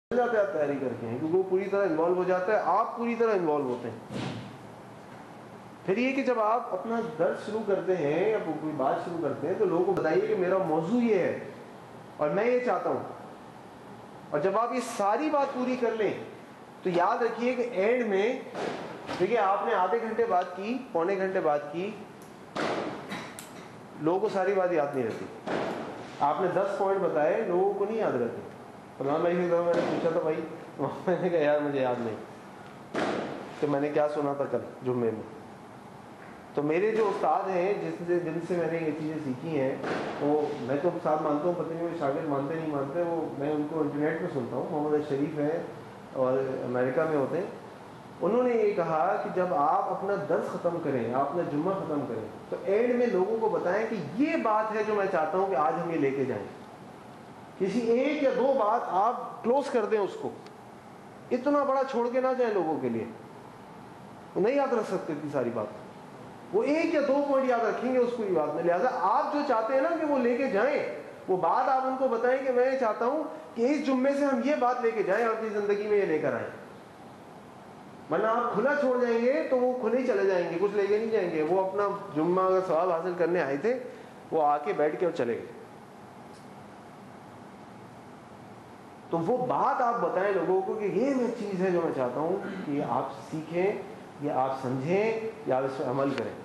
جاتے آپ تیاری کر کے ہیں، کیونکہ وہ پوری طرح انوالو ہو جاتا ہے، آپ پوری طرح انوالو ہوتے ہیں. پھر یہ کہ جب آپ اپنا درس شروع کرتے ہیں یا کوئی بات شروع کرتے ہیں تو لوگوں کو بتائیے کہ میرا موضوع یہ ہے اور میں یہ چاہتا ہوں. اور جب آپ یہ ساری بات پوری کر لیں تو یاد رکھیے کہ اینڈ میں دیکھیے آپ نے آدھے گھنٹے بات کی، پونے گھنٹے بات کی، لوگوں کو ساری بات یاد نہیں رہتی. آپ نے 10 پوائنٹ بتائے، لوگوں کو نہیں یاد رہتے. فلان بھائی سے میں نے پوچھا تھا بھائی، میں نے کہا یار مجھے یاد نہیں کہ میں نے کیا سنا تھا کل جمعے میں. تو میرے جو استاد ہیں جن سے میں نے یہ چیزیں سیکھی ہیں، وہ میں تو استاد مانتا ہوں، پتہ نہیں وہ شاگرد مانتے نہیں مانتے، وہ میں ان کو انٹرنیٹ پہ سنتا ہوں. محمد شریف ہیں اور امریکہ میں ہوتے ہیں. انہوں نے یہ کہا کہ جب آپ اپنا درس ختم کریں، آپ اپنا جمعہ ختم کریں تو اینڈ میں لوگوں کو بتائیں کہ یہ بات ہے جو میں چاہتا ہوں کہ آج ہم یہ لے کے جائیں. کسی ایک یا دو بات آپ کلوز کر دیں اس کو، اتنا بڑا چھوڑ کے نہ جائیں لوگوں کے لیے. وہ نہیں یاد رکھ سکتے اتنی ساری بات، وہ ایک یا دو پوائنٹ یاد رکھیں گے اس کو بات میں. لہٰذا آپ جو چاہتے ہیں نا کہ وہ لے کے جائیں، وہ بات آپ ان کو بتائیں کہ میں یہ چاہتا ہوں کہ اس جمعے سے ہم یہ بات لے کے جائیں اور اپنی زندگی میں یہ لے کر آئیں. ورنہ آپ کھلا چھوڑ جائیں گے تو وہ کھلے ہی چلے جائیں گے، کچھ لے کے نہیں جائیں گے. وہ اپنا جمعہ اگر ثواب حاصل کرنے آئے تھے، وہ آ کے بیٹھ کے اور چلے گئے. تو وہ بات آپ بتائیں لوگوں کو کہ یہ میں چیز ہے جو میں چاہتا ہوں کہ آپ سیکھیں یا آپ سمجھیں یا آپ اس پر عمل کریں.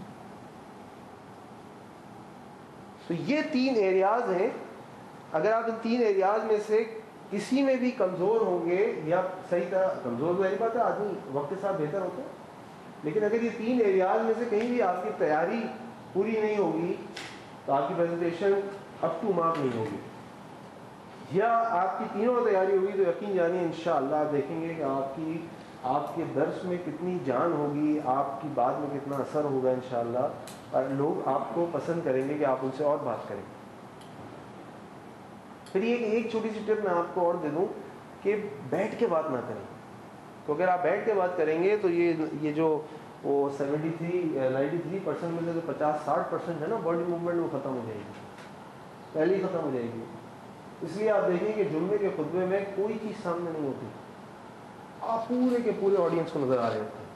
تو یہ 3 ایریاز ہیں. اگر آپ ان 3 ایریاز میں سے کسی میں بھی کمزور ہوں گے، یا صحیح طرح کمزور تو بات ہے، آدمی وقت کے ساتھ بہتر ہوتا ہے، لیکن اگر یہ 3 ایریاز میں سے کہیں بھی آپ کی تیاری پوری نہیں ہوگی تو آپ کی پریزنٹیشن اپ ٹو مارک نہیں ہوگی. یا آپ کی تینوں تیاری ہوگی تو یقین جانیے انشاءاللہ آپ دیکھیں گے کہ آپ کے درس میں کتنی جان ہوگی، آپ کی بات میں کتنا اثر ہوگا انشاءاللہ، اور لوگ آپ کو پسند کریں گے کہ آپ ان سے اور بات کریں. پھر یہ ایک چھوٹی سی ٹپ میں آپ کو اور دے دوں کہ بیٹھ کے بات نہ کریں. تو اگر آپ بیٹھ کے بات کریں گے تو یہ جو وہ 93% میں سے جو 50-60% ہے نا باڈی موومنٹ وہ ختم ہو جائے گی، پہلے ہی ختم ہو جائے گی. اس لیے آپ دیکھیں کہ جمعے کے خطبے میں کوئی چیز سامنے نہیں ہوتی، آپ پورے کے پورے آڈینس کو نظر آ رہے ہوتے ہیں.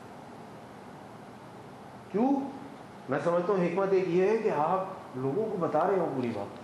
کیوں؟ میں سمجھتا ہوں حکمت ایک یہ ہے کہ آپ لوگوں کو بتا رہے ہو پوری بات.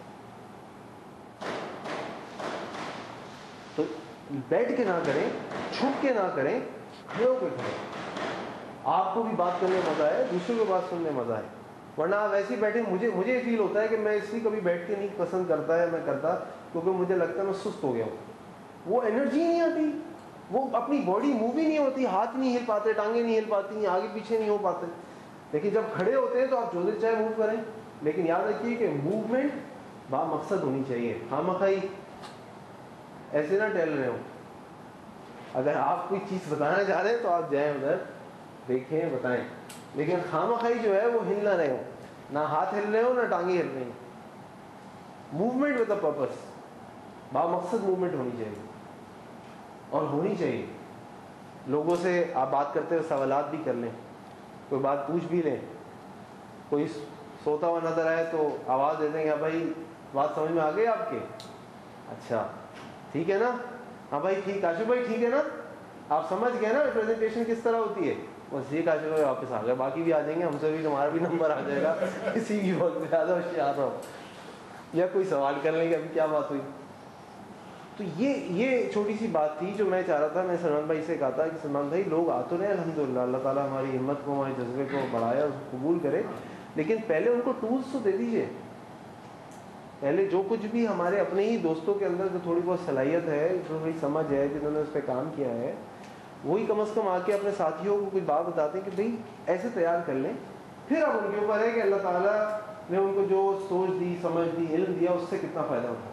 تو بیٹھ کے نہ کریں، چھپ کے نہ کریں، کھڑے ہو کے کریں. آپ کو بھی بات کرنے میں مزہ آئے، دوسروں کو بات سننے میں مزہ آئے. ورنہ آپ ایسے ہی بیٹھیں، مجھے یہ فیل ہوتا ہے کہ میں اس لیے کبھی بیٹھ کے نہیں پسند کرتا ہے، میں کرتا کیونکہ مجھے لگتا ہے میں سست ہو گیا ہوں. وہ انرجی نہیں آتی، وہ اپنی باڈی موو ہی نہیں ہوتی، ہاتھ نہیں ہل پاتے، ٹانگیں نہیں ہل پاتی، آگے پیچھے نہیں ہو پاتے. لیکن جب کھڑے ہوتے ہیں تو آپ جو دل چاہے موو کریں، لیکن یاد رکھیے کہ موومنٹ با مقصد ہونی چاہیے. خواہ مخواہی ایسے نہ ٹہل رہے ہو. اگر آپ کوئی چیز بتانا چاہ رہے ہیں تو آپ جائیں ادھر، دیکھیں، بتائیں، لیکن خواہ مخواہی جو ہے وہ ہل نہ رہے ہو، نہ ہاتھ ہل رہے ہو نہ ٹانگیں ہل رہی ہوں. موومنٹ ود اے پرپس، با مقصد موومنٹ ہونی چاہیے، اور ہونی چاہیے. لوگوں سے آپ بات کرتے ہوئے سوالات بھی کر لیں، کوئی بات پوچھ بھی لیں. کوئی سوتا ہوا نظر آئے تو آواز دے دیں کہ بھائی بات سمجھ میں آ گئی آپ کے؟ اچھا ٹھیک ہے نا، ہاں بھائی ٹھیک، کاشف بھائی ٹھیک ہے نا، آپ سمجھ گئے نا پریزنٹیشن کس طرح ہوتی ہے. بس یہ کاشف بھائی واپس آ گئے، باقی بھی آ جائیں گے، ہم سے بھی تمہارا بھی نمبر آ جائے گا. کسی بھی وقت زیادہ ہوشیار رہو، یا کوئی سوال کر لیں گے ابھی کیا بات ہوئی. تو یہ چھوٹی سی بات تھی جو میں چاہ رہا تھا. میں سلمان بھائی سے کہا تھا کہ سلمان بھائی لوگ آ تو رہے الحمدللہ، اللہ تعالیٰ ہماری ہمت کو، ہمارے جذبے کو بڑھائے اور قبول کرے، لیکن پہلے ان کو ٹولز تو دے دیجیے. پہلے جو کچھ بھی ہمارے اپنے ہی دوستوں کے اندر جو تھوڑی بہت صلاحیت ہے، جو تھوڑی سمجھ ہے، جنہوں نے اس پہ کام کیا ہے، وہی کم از کم آ کے اپنے ساتھیوں کو کچھ بات بتاتے ہیں کہ بھئی ایسے تیار کر لیں. پھر اب ان کے اوپر ہے کہ اللہ تعالیٰ نے ان کو جو سوچ دی، سمجھ دی، علم دیا، اس سے کتنا فائدہ اٹھاتے.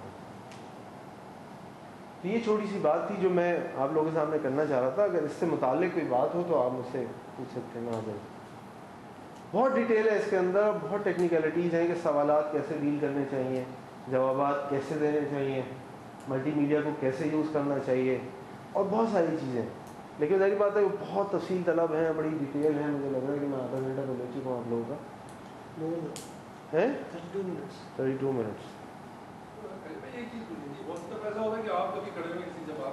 تو یہ چھوٹی سی بات تھی جو میں آپ لوگوں کے سامنے کرنا چاہ رہا تھا. اگر اس سے متعلق کوئی بات ہو تو آپ مجھ سے پوچھ سکتے ہیں. بہت ڈیٹیل ہے اس کے اندر، بہت ٹیکنیکلٹیز ہیں کہ سوالات کیسے ڈیل کرنے چاہیے، جوابات کیسے دینے چاہیے، ملٹی میڈیا کو کیسے یوز کرنا چاہیے، اور بہت ساری چیزیں. لیکن ظاہر بات ہے وہ بہت تفصیل طلب ہیں، بڑی ڈیٹیل ہیں. مجھے لگ رہا ہے کہ میں آدھا گھنٹہ تو لے چکا ہوں آپ لوگوں کا. 32 منٹس. ایک چیز پوچھنی تھی، بہت ایسا ہوتا ہے کہ آپ کبھی کھڑے ہوئے کسی سے بات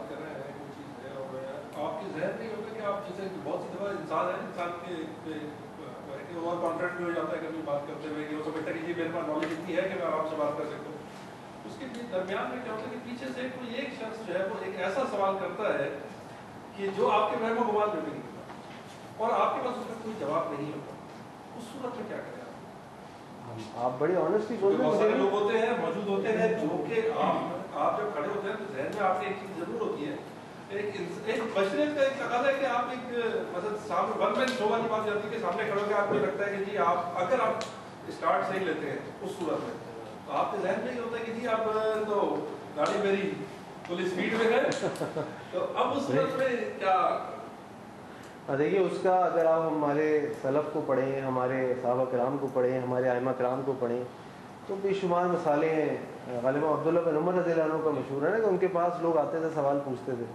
ذہن نہیں ہوتا کہ آپ جیسے بہت سی دفعہ انسان کے اوور کانفیڈنٹ ہو جاتا ہے کبھی بات کرتے ہوئے کہ وہ سمجھتا ہے کہ یہ میرے پاس نالج اتنی ہے کہ میں آپ سے بات کر سکتا ہوں. اس کے درمیان میں کیا ہوتا ہے کہ پیچھے سے کوئی ایک شخص جو ہے وہ ایک ایسا سوال کرتا ہے کہ جو آپ کے وہم و گمان میں بھی نہیں ہوتا اور آپ کے پاس اس کا کوئی جواب نہیں ہوتا. اس صورت میں کیا کریں آپ بڑی آنیسٹلی بول رہے ہیں. بہت سارے لوگ ہوتے ہیں موجود ہوتے ہیں جو کہ آپ جب کھڑے ہوتے ہیں تو ذہن میں آپ کی ایک چیز ضرور ہوتی ہے. ایک بشریت کا ایک تقاضا ہے کہ آپ ایک مطلب سامنے ون مین شو والی بات جاتی ہے کہ سامنے کھڑے ہو کے آپ کو لگتا ہے کہ جی آپ اگر آپ اسٹارٹ صحیح لیتے ہیں اس صورت میں تو آپ کے ذہن میں یہ ہوتا ہے کہ جی آپ تو گاڑی میری فل اسپیڈ میں ہے تو اب اس صورت میں کیا. دیکھیے اس کا اگر آپ ہمارے سلف کو پڑھیں, ہمارے صحابہ کرام کو پڑھیں, ہمارے ائمہ کرام کو پڑھیں تو بے شمار مثالیں ہیں. غالباً عبداللہ بن عمر رضی اللہ عنہ کا مشہور ہے نا کہ ان کے پاس لوگ آتے تھے سوال پوچھتے تھے